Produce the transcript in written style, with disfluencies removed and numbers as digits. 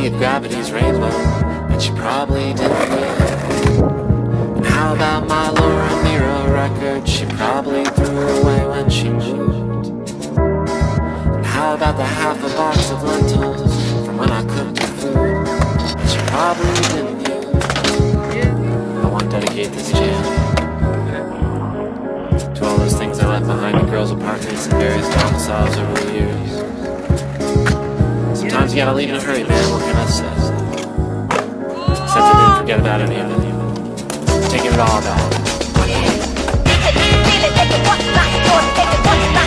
of gravity's rainbow that she probably didn't need. And how about my Laura Miro record she probably threw away when she moved? And how about the half a box of lentils from when I cooked her food that she probably didn't use? I want to dedicate this jam to all those things I left behind in girls' apartments and various domiciles over the years. Sometimes you gotta leave in a hurry, man, what can I say? Except I didn't forget about any of it. Taking it all back.